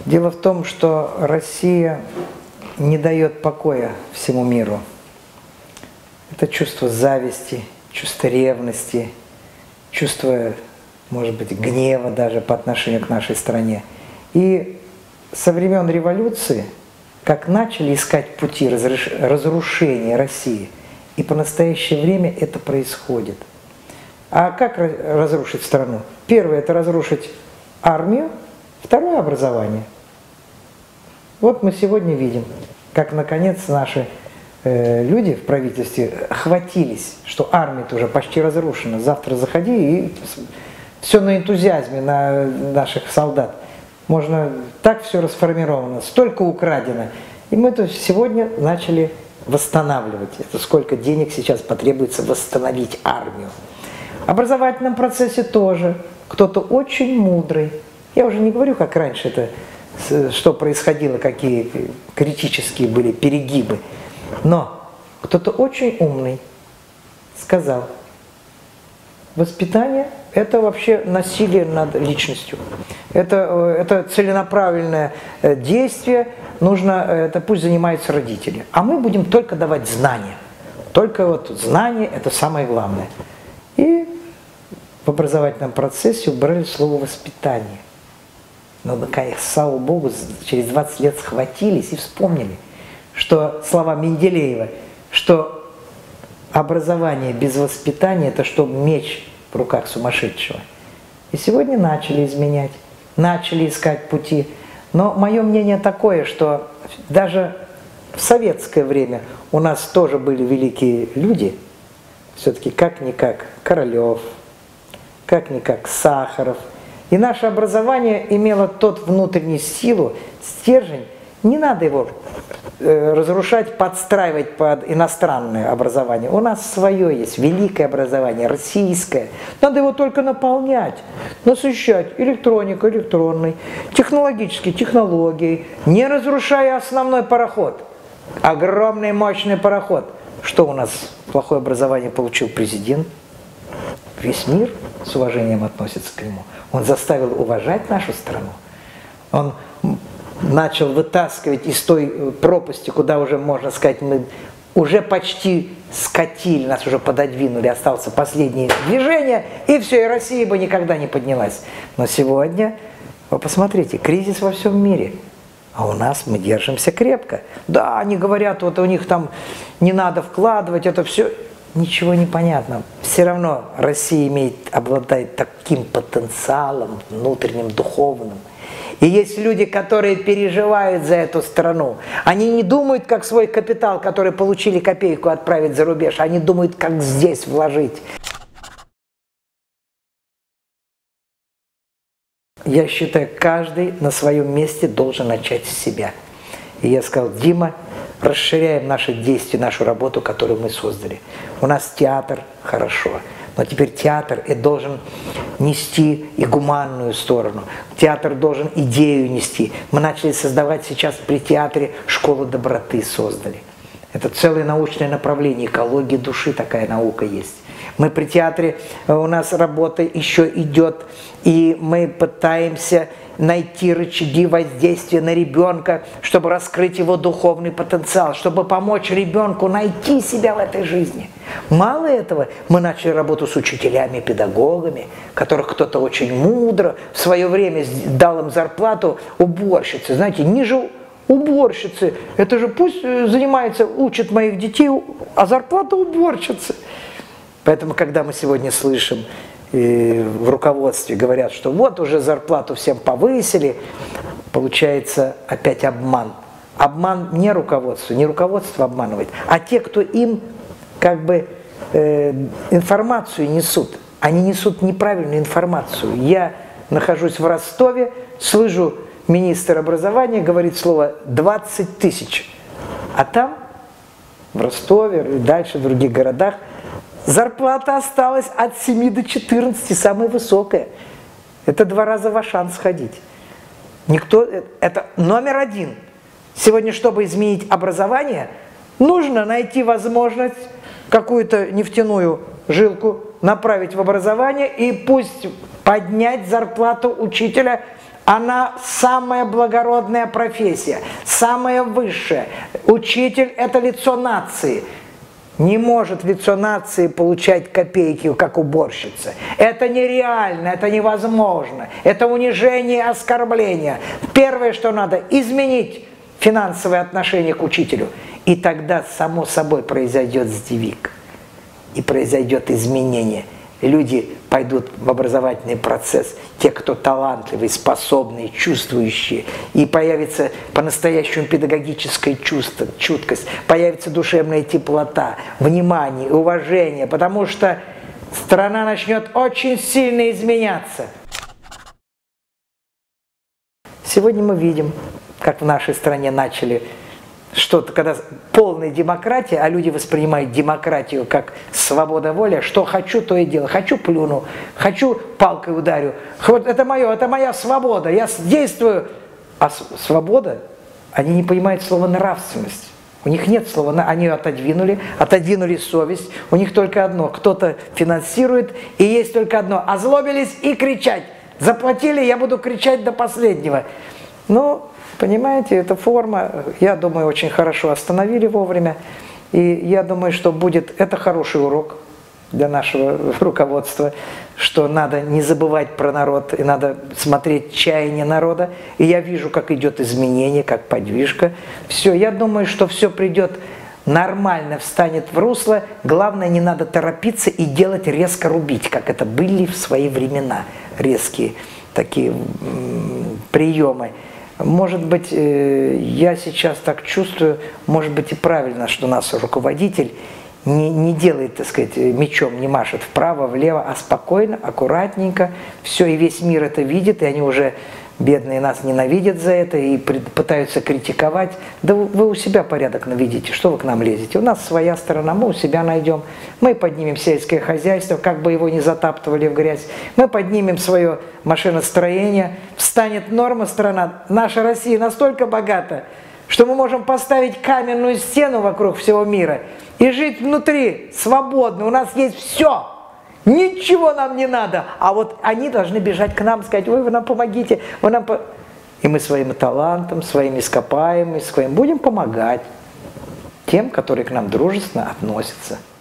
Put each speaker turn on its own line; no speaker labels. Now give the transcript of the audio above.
Дело в том, что Россия не дает покоя всему миру. Это чувство зависти, чувство ревности, чувство, может быть, гнева даже по отношению к нашей стране. И со времен революции, как начали искать пути разрушения России, и по настоящее время это происходит. А как разрушить страну? Первое – это разрушить армию, второе – образование. Вот мы сегодня видим, как наконец наши люди в правительстве охватились, что армия-то уже почти разрушена. Завтра заходи и все на энтузиазме на наших солдат. Можно так все расформировано, столько украдено. И мы это сегодня начали восстанавливать. Это сколько денег сейчас потребуется восстановить армию. В образовательном процессе тоже кто-то очень мудрый. Я уже не говорю, как раньше это, что происходило, какие критические были перегибы. Но кто-то очень умный сказал, воспитание – это вообще насилие над личностью. Это целенаправленное действие, это пусть занимаются родители. А мы будем только давать знания. Только вот знания – это самое главное. И в образовательном процессе убрали слово «воспитание». Но, наконец, слава Богу, через 20 лет схватились и вспомнили, что слова Менделеева, что образование без воспитания – это что меч в руках сумасшедшего. И сегодня начали изменять, начали искать пути. Но мое мнение такое, что даже в советское время у нас тоже были великие люди, все-таки как-никак Королев, как-никак Сахаров. И наше образование имело тот внутреннюю силу, стержень. Не надо его разрушать, подстраивать под иностранное образование. У нас свое есть, великое образование, российское. Надо его только наполнять, насыщать электроникой, электронной, технологической технологией, не разрушая основной пароход. Огромный мощный пароход. Что у нас плохое образование получил президент? Весь мир с уважением относится к нему. Он заставил уважать нашу страну. Он начал вытаскивать из той пропасти, куда уже, можно сказать, мы уже почти скатили, нас уже пододвинули, осталось последнее движение, и все, и Россия бы никогда не поднялась. Но сегодня, вы посмотрите, кризис во всем мире, а у нас мы держимся крепко. Да, они говорят, вот у них там не надо вкладывать, это все, ничего не понятно. Все равно Россия обладает таким потенциалом внутренним, духовным. И есть люди, которые переживают за эту страну. Они не думают, как свой капитал, который получили копейку, отправить за рубеж. Они думают, как здесь вложить. Я считаю, каждый на своем месте должен начать с себя. И я сказал, Дима, расширяем наши действия, нашу работу, которую мы создали. У нас театр, хорошо. Но теперь театр должен нести и гуманную сторону. Театр должен идею нести. Мы начали создавать сейчас при театре школу доброты создали. Это целое научное направление, экология души, такая наука есть. Мы при театре, у нас работа еще идет, и мы пытаемся найти рычаги воздействия на ребенка, чтобы раскрыть его духовный потенциал, чтобы помочь ребенку найти себя в этой жизни. Мало этого, мы начали работу с учителями, педагогами, которых кто-то очень мудро в свое время дал им зарплату уборщицы. Знаете, ниже уборщицы, это же пусть занимается, учит моих детей, а зарплата уборщицы. Поэтому, когда мы сегодня слышим, и в руководстве говорят, что вот уже зарплату всем повысили, получается опять обман. Обман не руководство, не руководство обманывает, а те, кто им как бы информацию несут. Они несут неправильную информацию. Я нахожусь в Ростове, слышу, министр образования говорит слово 20 тысяч. А там, в Ростове и дальше в других городах, зарплата осталась от 7 до 14, самая высокая. Это 2 раза в Ашан сходить. Это номер 1. Сегодня, чтобы изменить образование, нужно найти возможность какую-то нефтяную жилку направить в образование и пусть поднять зарплату учителя Она самая благородная профессия, самая высшая. Учитель – это лицо нации. Не может лицо нации получать копейки, как уборщица. Это нереально, это невозможно. Это унижение и оскорбление. Первое, что надо – изменить финансовые отношения к учителю. И тогда, само собой, произойдет сдвиг. И произойдет изменение. Люди пойдут в образовательный процесс, те, кто талантливые, способные, чувствующие, и появится по-настоящему педагогическая чуткость, появится душевная теплота, внимание, уважение, потому что страна начнет очень сильно изменяться. Сегодня мы видим, как в нашей стране начали что-то, когда полная демократия, а люди воспринимают демократию как свобода воли, что хочу, то и делаю. Хочу плюну, хочу палкой ударю. Вот это мое, это моя свобода, я действую. А свобода, они не понимают слова нравственность. У них нет слова, они отодвинули совесть. У них только одно, кто-то финансирует, и есть только одно. Озлобились и кричать. Заплатили, я буду кричать до последнего. Ну, понимаете, эта форма, я думаю, очень хорошо остановили вовремя. И я думаю, что будет, это хороший урок для нашего руководства, что надо не забывать про народ, и надо смотреть чаяние народа. И я вижу, как идет изменение, как подвижка. Все, я думаю, что все придет нормально, встанет в русло. Главное, не надо торопиться и делать резко рубить, как это были в свои времена. Резкие такие приемы. Может быть, я сейчас так чувствую, может быть и правильно, что наш руководитель не делает, так сказать, мечом, не машет вправо, влево, а спокойно, аккуратненько. Все, и весь мир это видит, и они уже, бедные, нас ненавидят за это и пытаются критиковать. Да вы у себя порядок наведите, что вы к нам лезете? У нас своя сторона, мы у себя найдем. Мы поднимем сельское хозяйство, как бы его ни затаптывали в грязь. Мы поднимем свое машиностроение, встанет норма страна. Наша Россия настолько богата, что мы можем поставить каменную стену вокруг всего мира и жить внутри свободно. У нас есть все. Ничего нам не надо. А вот они должны бежать к нам, сказать: ой, вы нам помогите. Вы нам И мы своим талантом, своими ископаемыми, своим будем помогать тем, которые к нам дружественно относятся.